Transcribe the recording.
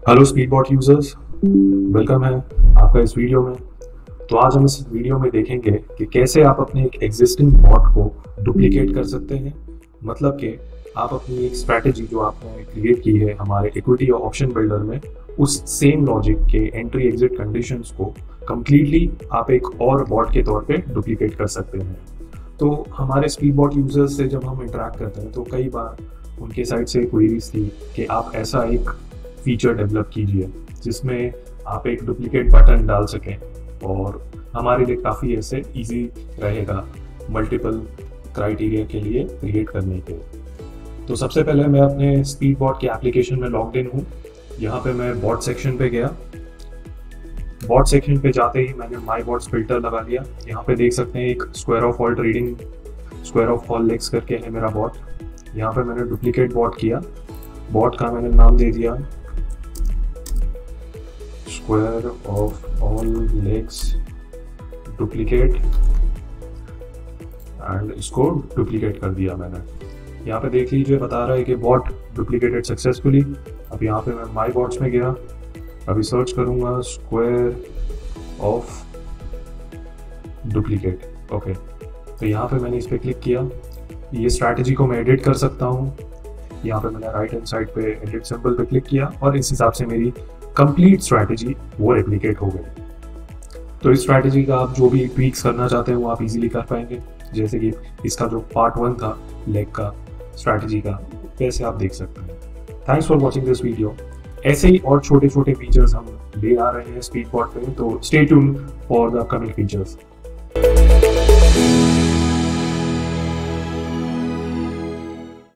Hello स्पीडबॉट users, welcome है आपका इस वीडियो में। तो आज हम इस वीडियो में देखेंगे कि कैसे आप अपने एक एग्जिस्टिंग बॉट को डुप्लीकेट कर सकते हैं। मतलब कि आप अपनी एक स्ट्रैटेजी जो आपने क्रिएट की है हमारे इक्विटी और ऑप्शन बिल्डर में, उस सेम लॉजिक के एंट्री एग्जिट कंडीशंस को कंप्लीटली आप एक और बॉट के तौर पे डुप्लीकेट कर सकते हैं। तो हमारे स्पीडबॉट यूजर्स से जब हम इंटरेक्ट करते हैं तो कई बार उनके साइड से क्वेरीज थी कि आप ऐसा एक फीचर डेवलप कीजिए जिसमें आप एक डुप्लीकेट बटन डाल सकें, और हमारे लिए काफ़ी ऐसे इजी रहेगा मल्टीपल क्राइटेरिया के लिए क्रिएट करने के। तो सबसे पहले मैं अपने स्पीडबॉट के एप्लीकेशन में लॉग्ड इन हूँ। यहाँ पे मैं बॉट सेक्शन पे गया। बॉट सेक्शन पे जाते ही मैंने माई बॉट्स फिल्टर लगा लिया। यहाँ पे देख सकते हैं एक square of all trading, square of all legs करके है मेरा बॉट। यहाँ पे मैंने डुप्लीकेट बॉट किया। बॉट का मैंने नाम दे दिया square of all legs duplicate, and इसको डुप्लीकेट कर दिया मैंने। यहाँ पे देख लीजिए बता रहा है कि बॉट डुप्लीकेटेड सक्सेसफुली। अब यहाँ पे मैं माई बॉट्स में गया, अभी सर्च करूँगा स्क्वायर ऑफ डुप्लीकेट। ओके, तो यहाँ पे मैंने इस पर क्लिक किया। ये स्ट्रैटेजी को मैं एडिट कर सकता हूँ। यहाँ पे मैंने राइट हैंड साइड पे एडिट सिंबल पे क्लिक किया और इस हिसाब से मेरी कंप्लीट स्ट्रैटेजी वो रेप्लिकेट हो गई। तो इस स्ट्रैटेजी का आप जो भी ट्वीक्स करना चाहते हैं वो आप इजीली कर पाएंगे। जैसे कि इसका जो पार्ट 1 था लेग का स्ट्रैटेजी का, वैसे आप देख सकते हैं। Thanks for watching this video. ऐसे ही और छोटे छोटे फीचर्स हम ले आ रहे हैं स्पीडबॉट पे, तो stay tuned for the upcoming features.